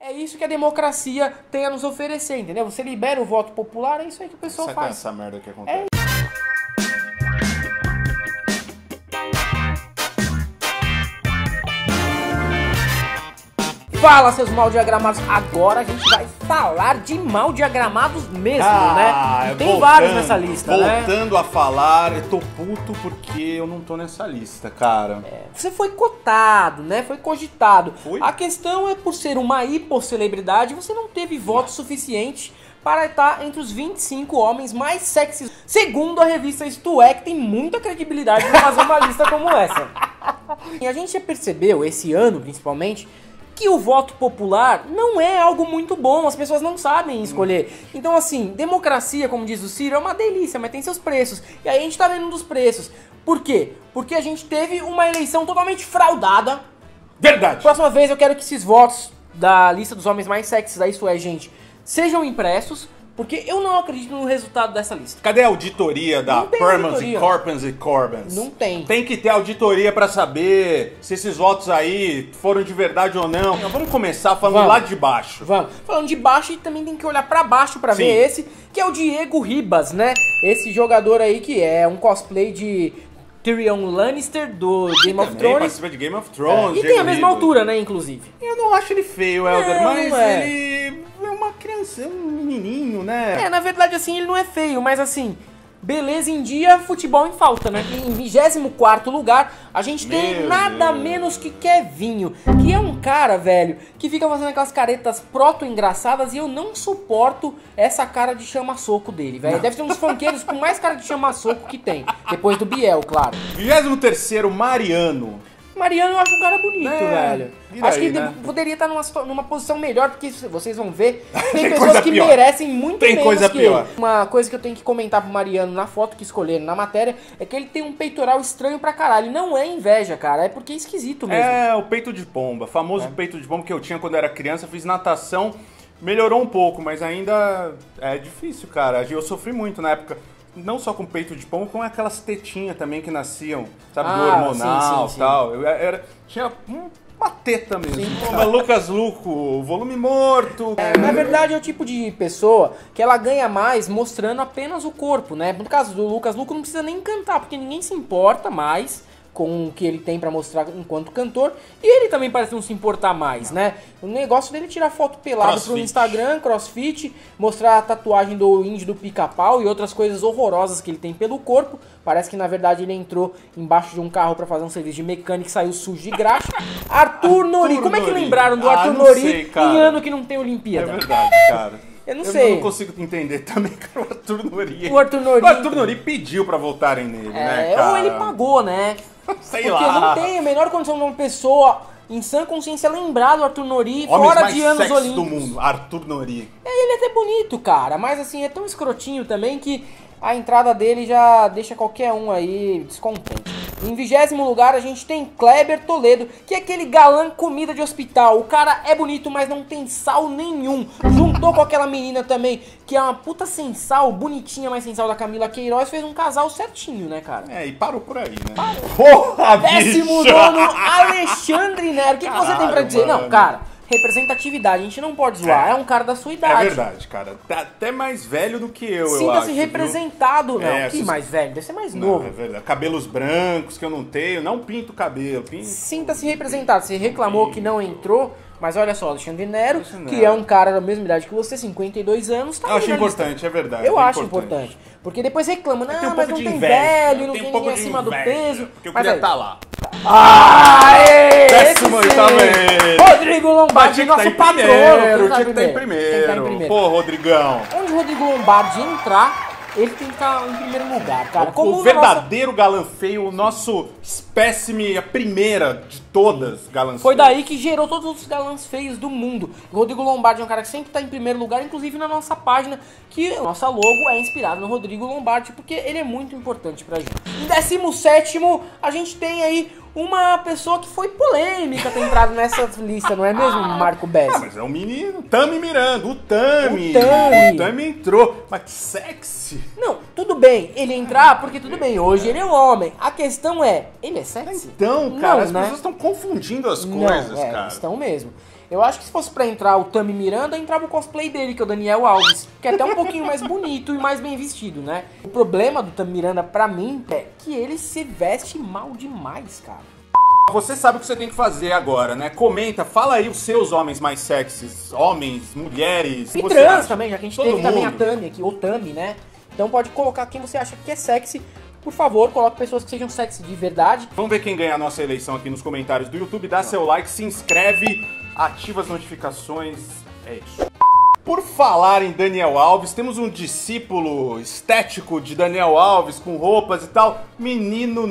É isso que a democracia tem a nos oferecer, entendeu? Você libera o voto popular, é isso aí que o pessoal Sabe faz. essa merda que acontece? Fala, seus mal diagramados. Agora a gente vai falar de mal diagramados mesmo, né? Tem vários nessa lista, né? Voltando a falar, eu tô puto porque eu não tô nessa lista, cara. Você foi cotado, né? Foi cogitado. Foi? A questão é, por ser uma hiposcelebridade, você não teve voto suficiente para estar entre os 25 homens mais sexys. Segundo a revista Isto É, que tem muita credibilidade pra fazer uma lista como essa. E a gente já percebeu, esse ano principalmente, que o voto popular não é algo muito bom, as pessoas não sabem escolher. Então assim, democracia, como diz o Ciro, é uma delícia, mas tem seus preços. E aí a gente tá vendo um dos preços. Por quê? Porque a gente teve uma eleição totalmente fraudada. Verdade! Próxima vez eu quero que esses votos da lista dos homens mais sexys da Isto É, gente, sejam impressos, porque eu não acredito no resultado dessa lista. Cadê a auditoria da Não tem Permans auditoria. e Corpans e Corbans? Não tem. Tem que ter auditoria pra saber se esses votos aí foram de verdade ou não. Vamos começar falando Vamos. lá de baixo. Vamos. Falando de baixo, e também tem que olhar pra baixo pra Sim. ver esse, que é o Diego Ribas, né? Esse jogador aí que é um cosplay de Tyrion Lannister do Game of Também Thrones. participa de Game of Thrones. E tem a mesma altura, né, inclusive. Eu não acho ele feio, Helder, Não, mas não é. ele é uma criança, é um menininho, né? Na verdade, assim, ele não é feio, mas assim, beleza em dia, futebol em falta, né? E em 24º lugar, a gente tem Meu nada Deus. menos que Kevinho, que é um cara, velho, que fica fazendo aquelas caretas proto-engraçadas e eu não suporto essa cara de chama-soco dele, velho. Deve ser um dos funkeiros com mais cara de chama-soco que tem, depois do Biel, claro. 23º, Mariano. Mariano eu acho um cara bonito, velho. e Acho daí, que né? poderia estar numa posição melhor, porque vocês vão ver, tem Tem pessoas coisa que pior. merecem muito Tem menos coisa que pior. ele. Uma coisa que eu tenho que comentar pro Mariano na foto que escolheram na matéria é que ele tem um peitoral estranho pra caralho. Não é inveja, cara, é porque é esquisito mesmo. É, o peito de pomba, famoso peito de pomba que eu tinha quando era criança, fiz natação, melhorou um pouco, mas ainda é difícil, cara. Eu sofri muito na época, não só com peito de pomba, com aquelas tetinhas também que nasciam, sabe, do Ah, hormonal sim, e tal. Tinha uma teta mesmo. Pomba Lucas Luco, volume morto. Na verdade é o tipo de pessoa que ela ganha mais mostrando apenas o corpo, né? No caso do Lucas Luco não precisa nem cantar, porque ninguém se importa mais com o que ele tem pra mostrar enquanto cantor, e ele também parece não se importar mais, né? O negócio dele é tirar foto pelado pro Crossfit. Instagram, crossfit, mostrar a tatuagem do índio do pica-pau e outras coisas horrorosas que ele tem pelo corpo. Parece que na verdade ele entrou embaixo de um carro pra fazer um serviço de mecânica e saiu sujo de graxa. Arthur Nori, como é que Nori. lembraram do Ah, Arthur não Nori sei, cara. em ano que não tem É Olimpíada? verdade, cara. Eu não sei. Eu não consigo entender também, cara, o Arthur Nori. O Arthur Nori. O Arthur Nori pediu pra voltarem nele, né, cara? Ou ele pagou, né? Sei Porque lá. não tem a menor condição de uma pessoa em sã consciência lembrar do Arthur Nori Homens fora mais de anos sexy do olímpicos. mundo, Arthur Nori. Ele é até bonito, cara, mas assim, é tão escrotinho também que a entrada dele já deixa qualquer um aí descontente. Em 20º lugar a gente tem Kleber Toledo, que é aquele galã comida de hospital. O cara é bonito, mas não tem sal nenhum. Juntou com aquela menina também, que é uma puta sem sal, bonitinha, mas sem sal, da Camila Queiroz. Fez um casal certinho, né, cara? É, e parou por aí, né? Porra, bicho! 19º, Alexandre Nero. O que você tem pra Caralho, dizer? Não, mano. cara, representatividade, a gente não pode zoar. É um cara da sua É idade. verdade, cara. Tá até mais velho do que eu acho. Sinta-se viu? representado, não. É, Que se- mais velho? Deve ser mais Não, novo. é verdade. Cabelos brancos que eu não tenho, não pinto o cabelo. Sinta-se representado. Você reclamou que não entrou, mas olha só, Alexandre Nero, Alexandre que Nero. é um cara da mesma idade que você, 52 anos, tá Eu acho aí na lista. importante, é verdade. Eu é acho importante. Porque depois reclama, Tem um não, mas pouco não de tem inveja, velho, não tem tem um pouco ninguém de acima do inveja, peso. Porque eu Mas queria aí- estar lá. Aê! Décimo esse sim! oitavo é ele. Rodrigo Lombardi, Tinha que nosso tá em patrono. primeiro, Quem tinha que estar em Quem tá em primeiro. primeiro? Pô, Rodrigão. Onde o Rodrigo Lombardi entrar, ele tem que estar em primeiro lugar, cara. Como O na verdadeiro galã feio, o nosso espécime, a primeira de todas galãs Foi feias. daí que gerou todos os galãs feios do mundo. O Rodrigo Lombardi é um cara que sempre está em primeiro lugar, inclusive na nossa página, que a nossa logo é inspirada no Rodrigo Lombardi, porque ele é muito importante pra gente. Em 17º, a gente tem aí uma pessoa que foi polêmica ter entrado nessa lista, não é mesmo, Marco Ah, Bessi? mas é um menino, Tami Miranda, o Tami. O Tami. O Tami entrou. Mas que sexy. Não, tudo bem ele entrar, porque tudo bem, hoje ele é um homem. A questão é, ele é sexy? Então, cara, Não, as né? pessoas estão confundindo as coisas, Não, cara. estão mesmo. Eu acho que se fosse pra entrar o Tami Miranda, entrava o cosplay dele, que é o Daniel Alves, que é até um pouquinho mais bonito e mais bem vestido, né? O problema do Tami Miranda, pra mim, é que ele se veste mal demais, cara. Você sabe o que você tem que fazer agora, né? Comenta, fala aí os seus homens mais sexys, homens, mulheres... E trans também, já que a gente teve Todo também a mundo. Tami aqui, ou Tami, né? Então pode colocar quem você acha que é sexy. Por favor, coloque pessoas que sejam sexy de verdade. Vamos ver quem ganha a nossa eleição aqui nos comentários do YouTube. Dá seu like, se inscreve, ativa as notificações. É isso. Por falar em Daniel Alves, temos um discípulo estético de Daniel Alves com roupas e tal. Menino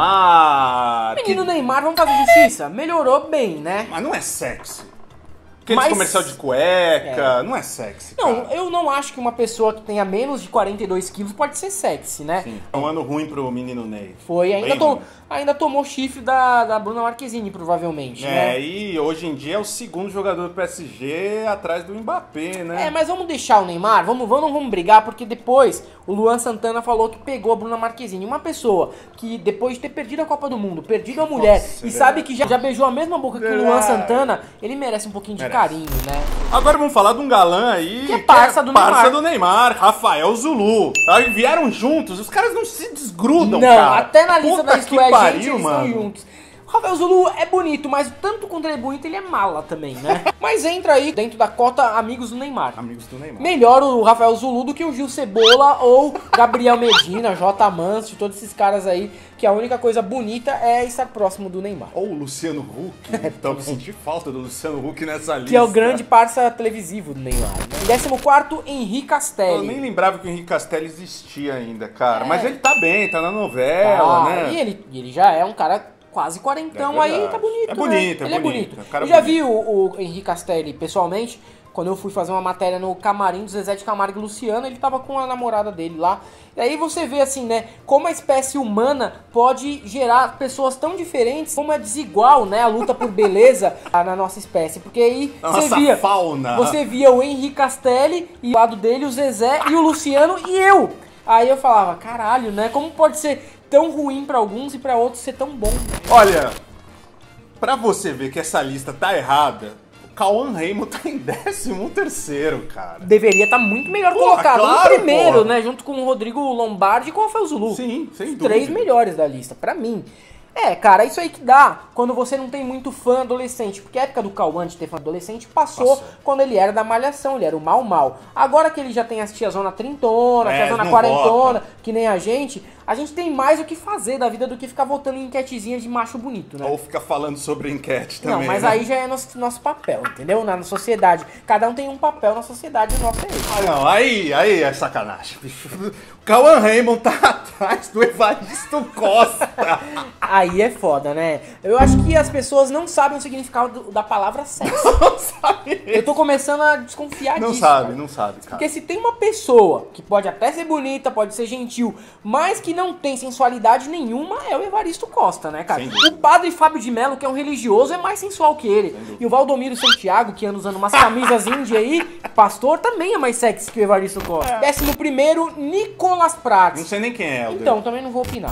Neymar. Menino Neymar, vamos fazer justiça? Melhorou bem, né? Mas não é sexy. Aquele Mas- comercial de cueca, não é sexy, Não, cara. eu não acho que uma pessoa que tenha menos de 42 quilos pode ser sexy, né? Sim. É um ano ruim pro menino Ney. Foi, Bem ruim. ainda tomou chifre da Bruna Marquezine, provavelmente, né? É, e hoje em dia é o segundo jogador do PSG atrás do Mbappé, né? É, mas vamos deixar o Neymar, não vamos brigar, porque depois o Luan Santana falou que pegou a Bruna Marquezine. Uma pessoa que depois de ter perdido a Copa do Mundo, perdido a mulher, Nossa, e é sabe que já beijou a mesma boca que o Luan Verdade. Santana, ele merece um pouquinho de Merece. carinho, né? Agora vamos falar de um galã aí Que é parça do Neymar. do Neymar, Rafael Zulu. Aí vieram juntos, os caras não se desgrudam, Não, cara. até na lista Puta da que Isto É pariu, Gente, eles mano. estão juntos. O Rafael Zulu é bonito, mas tanto quanto ele é bonito, ele é mala também, né? Mas entra aí dentro da cota amigos do Neymar. Amigos do Neymar. Melhor o Rafael Zulu do que o Gil Cebola ou Gabriel Medina, J. Manso, todos esses caras aí, que a única coisa bonita é estar próximo do Neymar. Ou o Luciano Huck. Então eu senti falta do Luciano Huck nessa lista. Que é o grande parça televisivo do Neymar. Né? Em 14º, Henri Eu Castelli. nem lembrava que o Henrique Castelli existia ainda, cara. É. Mas ele tá bem, tá na novela, né? E ele já é um cara quase quarentão É aí, verdade. tá bonito, É bonito, né? é Ele é bonito, bonito. é um cara Eu já bonito. vi o Henri Castelli pessoalmente, quando eu fui fazer uma matéria no camarim do Zezé de Camargo e Luciano, ele tava com a namorada dele lá. E aí você vê assim, né, como a espécie humana pode gerar pessoas tão diferentes, como é desigual, né, a luta por beleza na nossa espécie. Porque aí A você nossa via, fauna. você via o Henri Castelli e ao lado dele o Zezé e o Luciano e eu. Aí eu falava, caralho, né, como pode ser tão ruim pra alguns e pra outros ser tão bom? Olha, pra você ver que essa lista tá errada, o Cauã Raymond tá em 13º, cara. Deveria estar muito melhor Porra, colocado. claro, No primeiro, porra. né? Junto com o Rodrigo Lombardi e com o Rafael Zulu. Sim, sem Os dúvida. 3 melhores da lista, pra mim. É, cara, isso aí que dá quando você não tem muito fã adolescente. Porque a época do Cauã de ter fã adolescente passou quando ele era da Malhação, ele era o mal. Agora que ele já tem as tiazona trintona, tiazona não quarentona, vota. que nem a gente tem mais o que fazer da vida do que ficar votando em enquetezinha de macho bonito, né? Ou fica falando sobre enquete também. Não, mas né? aí já é nosso papel, entendeu? Na sociedade. Cada um tem um papel na sociedade e o nosso é esse. Ah, não, aí é sacanagem, bicho. O Cauã Raymond tá atrás do Evaristo Costa. Aí é foda, né? Eu acho que as pessoas não sabem o significado da palavra sexo. Não sabe. Eu tô começando a desconfiar Não disso. sabe, cara. não sabe, cara. Porque se tem uma pessoa que pode até ser bonita, pode ser gentil, mas que não tem sensualidade nenhuma, é o Evaristo Costa, né, cara? Sem dúvida. O padre Fábio de Mello, que é um religioso, é mais sensual que ele. E o Valdomiro Santiago, que anda usando umas camisas índia aí, pastor, também é mais sexy que o Evaristo Costa. 11º, Nicolas Não Prates. sei nem quem é. Então, também não vou opinar.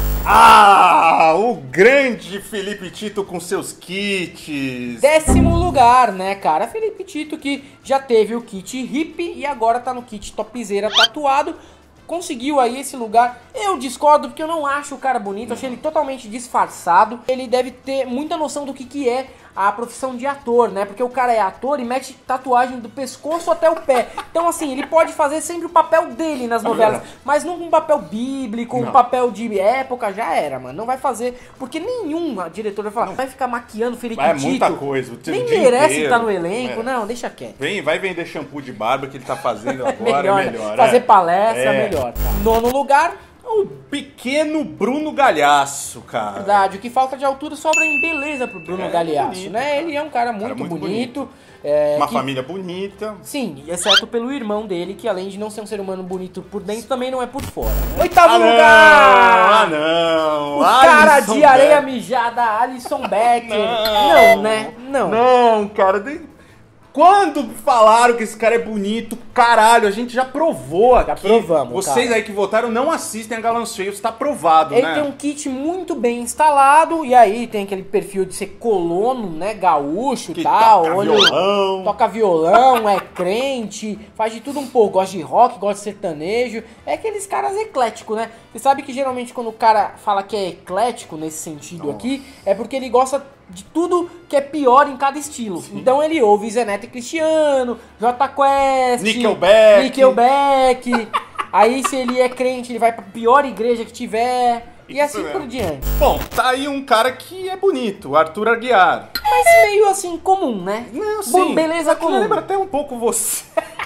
Ah, o grande Felipe Tito com seus kits. 10º lugar, né, cara? Felipe Tito, que já teve o kit hippie e agora tá no kit topzera tatuado. Conseguiu aí esse lugar. Eu discordo porque eu não acho o cara bonito. Achei ele totalmente disfarçado. Ele deve ter muita noção do que é a profissão de ator, né? Porque o cara é ator e mete tatuagem do pescoço até o pé. Então, assim, ele pode fazer sempre o papel dele nas novelas. Mas não um papel bíblico, um papel de época, já era, mano. Não vai fazer. Porque nenhum diretor vai falar, vai ficar maquiando Felipe É Tito. muita coisa. O Nem dia merece inteiro. estar no elenco. É. Não, deixa quieto. Vai vender shampoo de barba que ele tá fazendo agora. Melhor, melhor. fazer é. palestra, É. melhor. Cara. 9º lugar, O pequeno Bruno Galhaço, cara. verdade. O que falta de altura sobra em beleza pro Bruno Galhaço, bonito, né? cara. Ele é um cara muito, muito bonito. Uma que- família bonita. Sim, exceto pelo irmão dele, que além de não ser um ser humano bonito por dentro, também não é por fora. 8º lugar! Ah, não! O cara Alisson de areia Becker. mijada, Alisson Becker. Não. Não, né? Não. Não, cara. Quando falaram que esse cara é bonito, caralho, a gente já provou aqui. Já provamos, Vocês cara. aí que votaram não assistem a Galãs Feios, tá provado, Ele né? tem um kit muito bem instalado, e aí tem aquele perfil de ser colono, né, gaúcho e Que tal. toca violão. Toca violão, é crente, faz de tudo um pouco, gosta de rock, gosta de sertanejo. É aqueles caras ecléticos, né? Você sabe que geralmente quando o cara fala que é eclético nesse sentido aqui, é porque ele gosta de tudo que é pior em cada estilo. Sim. Então ele ouve Zé Neto e Cristiano, Jota Quest, Nickelback. Aí se ele é crente, ele vai pra pior igreja que tiver. E Isso assim mesmo. por diante. Bom, tá aí um cara que é bonito, o Arthur Aguiar. Mas meio assim, comum, né? Não, Bom, beleza que comum. lembra até um pouco você.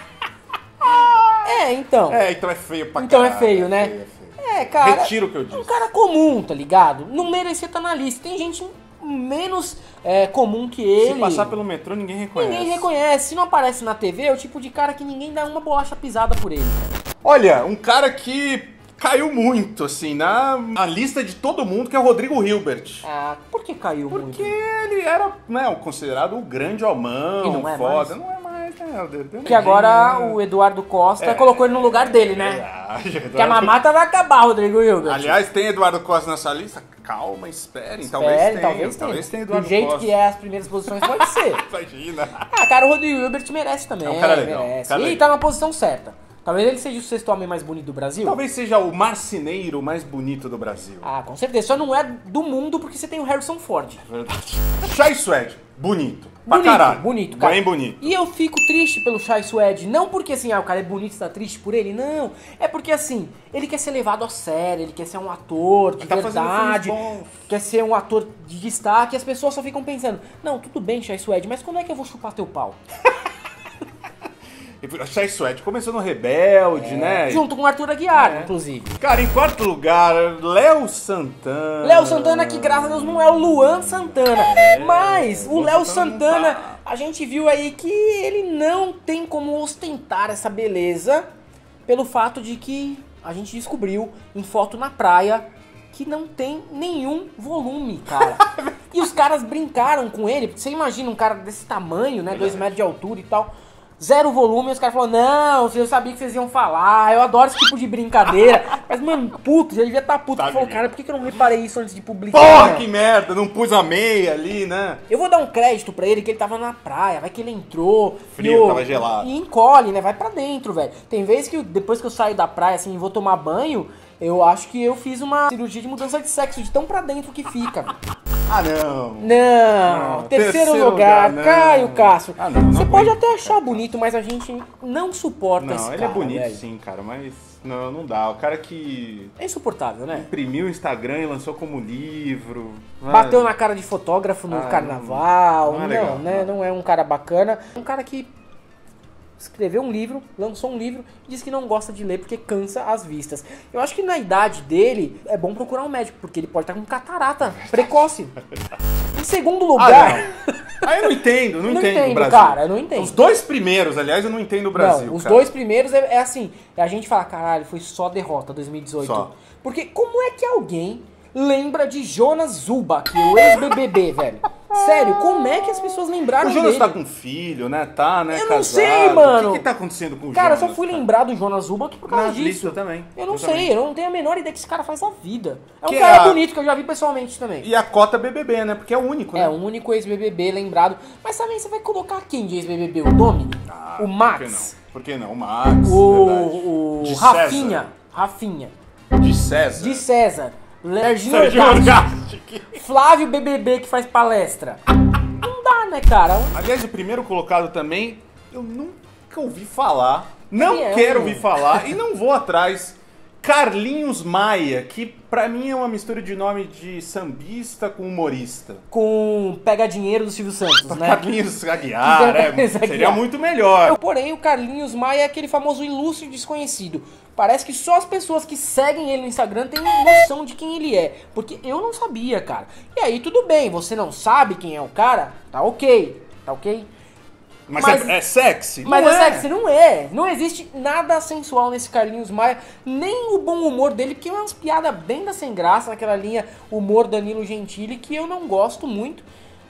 É, então. É, então é feio pra Então caralho. é feio, né? feio. É, cara. Retiro o que eu disse. Um cara comum, tá ligado? Não merecia estar na lista. Tem gente menos comum que ele. Se passar pelo metrô, ninguém reconhece. Ninguém reconhece. Se não aparece na TV, é o tipo de cara que ninguém dá uma bolacha pisada por ele. Olha, um cara que caiu muito, assim, na lista de todo mundo, que é o Rodrigo Hilbert. Ah, por que caiu Porque muito? ele era, né, considerado o grande homão, E não é foda. mais. Não é mais, né, Helder? Porque agora o Eduardo Costa colocou ele no lugar dele, né? Que a mamata vai acabar, Rodrigo Hilbert. Aliás, tem Eduardo Costa nessa lista? Calma, esperem. Espere, Talvez tenha Eduardo Do jeito Costa. que é as primeiras posições, pode ser. Imagina. Ah, cara, o Rodrigo Hilbert merece também. É um cara legal, Merece. cara E legal. tá na posição certa. Talvez ele seja o sexto homem mais bonito do Brasil. Talvez seja o marceneiro mais bonito do Brasil. Ah, com certeza. Só não é do mundo porque você tem o Harrison Ford. Verdade. Chai Suede, bonito. Pra Bonito, caralho. bonito, cara. Bem bonito. E eu fico triste pelo Chai Suede. Não porque assim, o cara é bonito e tá triste por ele. Não. É porque assim, ele quer ser levado a sério, ele quer ser um ator de Tá fazendo verdade. filmes bons. Quer ser um ator de destaque. E as pessoas só ficam pensando, não, tudo bem, Chai Suede, mas quando é que eu vou chupar teu pau? Chai Suede começou no Rebelde, né? Junto com o Arthur Aguiar, inclusive. Cara, em quarto lugar, Léo Santana. Léo Santana, que graças a Deus não é o Luan Santana. Mas o Léo Santana, a gente viu aí que ele não tem como ostentar essa beleza pelo fato de que a gente descobriu em foto na praia que não tem nenhum volume, cara. E os caras brincaram com ele, porque você imagina um cara desse tamanho, né, 2 metros de altura e tal. 0 volume, e os caras falaram, não, eu sabia que vocês iam falar, eu adoro esse tipo de brincadeira. Mas, mano, puto, já devia estar puto. Tá Falou, ligado. cara, por que eu não reparei isso antes de publicar? Porra, que merda, não pus a meia ali, né? Eu vou dar um crédito pra ele que ele tava na praia, vai que ele entrou. Frio, tava gelado. E encolhe, né? Vai pra dentro, velho. Tem vezes que depois que eu saio da praia, assim, e vou tomar banho, eu acho que eu fiz uma cirurgia de mudança de sexo, de tão pra dentro que fica. Ah, não. Não, terceiro lugar, não. Caio Castro. Ah, não Você aguento. pode até achar bonito, mas a gente não suporta esse Não, cara. ele é bonito velho. sim, cara, mas não dá. O cara que É insuportável, né? imprimiu o Instagram e lançou como livro. Bateu na cara de fotógrafo no carnaval. não é legal, né? não. Não é um cara bacana. Um cara que escreveu um livro, lançou um livro e disse que não gosta de ler porque cansa as vistas. Eu acho que na idade dele é bom procurar um médico, porque ele pode estar com catarata precoce. Em segundo lugar... Aí eu não entendo, não Não entendo entendo, o Brasil. cara, eu não entendo. Os 2 primeiros, aliás, eu não entendo o Brasil. Não, os cara. 2 primeiros é assim, a gente fala, caralho, foi só derrota 2018. Só. Porque como é que alguém lembra de Jonas Zubak, o ex-BBB, velho? Sério, como é que as pessoas lembraram O Jonas dele? tá com filho, né? Tá, né? Eu não casado. sei, mano. O que tá acontecendo com o Cara, eu Jonas? só fui lembrar do Jonas Zubak por causa Na disso. lista também. Eu não Eu sei, também. eu não tenho a menor ideia que esse cara faz na vida. É um Que cara é a- bonito que eu já vi pessoalmente também. E a cota BBB, né? Porque é o único, né? É, o único ex-BBB lembrado. Mas também você vai colocar quem de ex-BBB? O Domini? o Max? Por que não? O Max, verdade. O De Rafinha. Rafinha. De César. De César. Serginho Serginho Orgatti. Orgatti. Flávio BBB que faz palestra. Não dá, né, cara? Aliás, o primeiro colocado também, eu nunca ouvi falar. Não Quem é? quero ouvir falar e não vou atrás. Carlinhos Maia, que pra mim é uma mistura de nome de sambista com humorista. Com Pega Dinheiro do Silvio Santos, né? Carlinhos Aguiar, Carlinhos seria Aguiar. muito melhor. Porém, o Carlinhos Maia é aquele famoso ilustre desconhecido. Parece que só as pessoas que seguem ele no Instagram têm noção de quem ele é. Porque eu não sabia, cara. E aí, tudo bem, você não sabe quem é o cara, tá ok. Tá ok? Mas, Mas- é sexy? Mas Não é sexy, não é. Não existe nada sensual nesse Carlinhos Maia, nem o bom humor dele, porque é umas piadas bem da sem graça, naquela linha humor Danilo Gentili, que eu não gosto muito.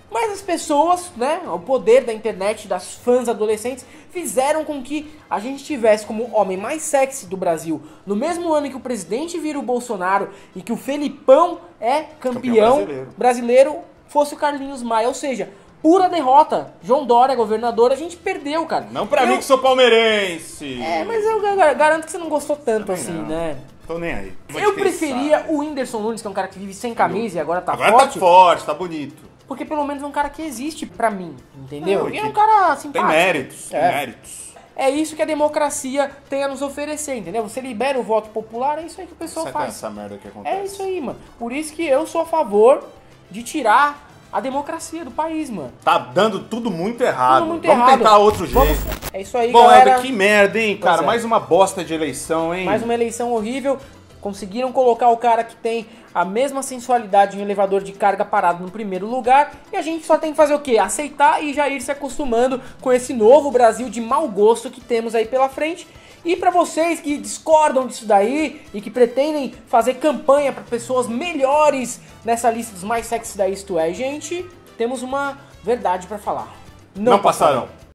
Mas as pessoas, né, o poder da internet, das fãs adolescentes, fizeram com que a gente tivesse como homem mais sexy do Brasil, no mesmo ano que o presidente vira o Bolsonaro e que o Felipão é campeão brasileiro, fosse o Carlinhos Maia. Ou seja, pura derrota. João Dória, governador, a gente perdeu, cara. Não pra mim que sou palmeirense. Mas eu garanto que você não gostou tanto também assim, não. né? Tô nem aí. Eu preferia o Whindersson Nunes, que é um cara que vive sem camisa e agora tá Agora forte. tá forte, tá bonito. Porque pelo menos é um cara que existe pra mim, entendeu? Não, E é um cara simpático. Tem méritos, tem méritos. É isso que a democracia tem a nos oferecer, entendeu? Você libera o voto popular, é isso aí que o pessoal Sabe faz. essa merda que acontece? É isso aí, mano. Por isso que eu sou a favor de tirar a democracia do país, mano. Tá dando tudo muito errado. Tudo muito Vamos errado. tentar outro jeito. É isso aí, Bom, galera. Éder, que merda, hein, cara? Pois é. Mais uma bosta de eleição, hein? Mais uma eleição horrível. Conseguiram colocar o cara que tem a mesma sensualidade em um elevador de carga parado no primeiro lugar. E a gente só tem que fazer o quê? Aceitar e já ir se acostumando com esse novo Brasil de mau gosto que temos aí pela frente. E pra vocês que discordam disso daí e que pretendem fazer campanha para pessoas melhores nessa lista dos mais sexy da Isto É, gente, temos uma verdade pra falar. Não passarão.